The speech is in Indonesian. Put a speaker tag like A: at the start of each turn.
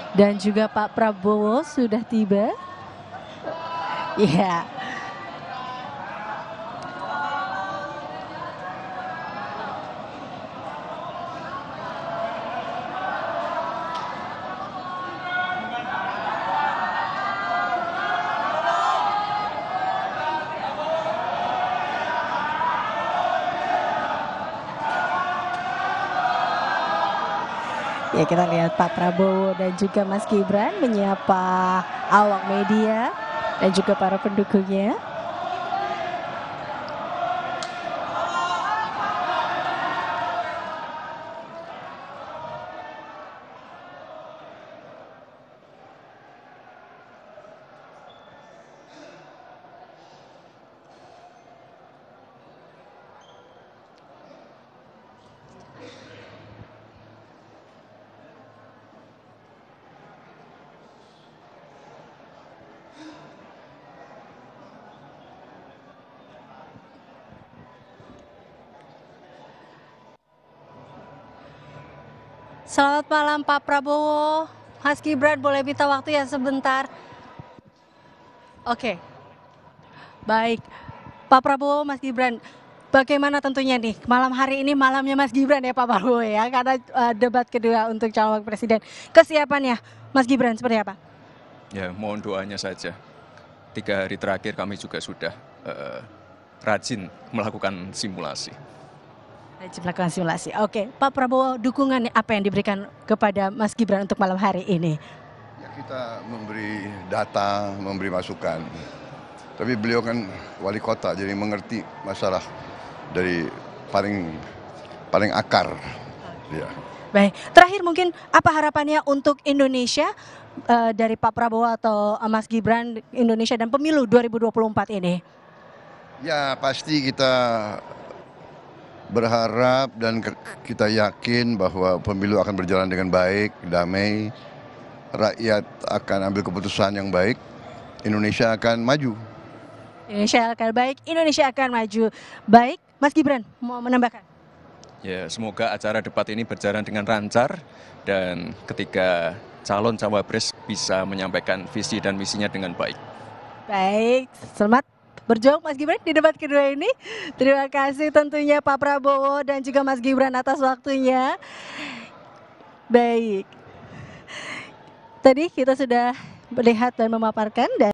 A: dan juga Pak Prabowo sudah tiba. Iya. Ya, kita lihat Pak Prabowo dan juga Mas Gibran menyapa awak media dan juga para pendukungnya. Selamat malam Pak Prabowo, Mas Gibran, boleh minta waktu ya sebentar? Oke, baik. Pak Prabowo, Mas Gibran, bagaimana tentunya nih malam hari ini malamnya Mas Gibran ya Pak Prabowo ya, karena debat kedua untuk calon wakil presiden. Kesiapannya Mas Gibran seperti apa?
B: Ya, mohon doanya saja. 3 hari terakhir kami juga sudah rajin melakukan simulasi.
A: Melakukan simulasi. Oke, Pak Prabowo, dukungan apa yang diberikan kepada Mas Gibran untuk malam hari ini?
C: Ya, kita memberi data, memberi masukan. Tapi beliau kan wali kota, jadi mengerti masalah dari paling akar. Ya.
A: Baik, terakhir mungkin apa harapannya untuk Indonesia dari Pak Prabowo atau Mas Gibran, Indonesia dan pemilu 2024 ini?
C: Ya, pasti kita berharap dan kita yakin bahwa pemilu akan berjalan dengan baik, damai, rakyat akan ambil keputusan yang baik, Indonesia akan maju.
A: Indonesia akan baik, Indonesia akan maju. Baik, Mas Gibran mau menambahkan?
B: Ya, semoga acara debat ini berjalan dengan lancar dan ketika calon cawapres bisa menyampaikan visi dan misinya dengan baik.
A: Baik, selamat berjuang Mas Gibran di debat kedua ini. Terima kasih tentunya Pak Prabowo dan juga Mas Gibran atas waktunya. Baik, tadi kita sudah melihat dan memaparkan dan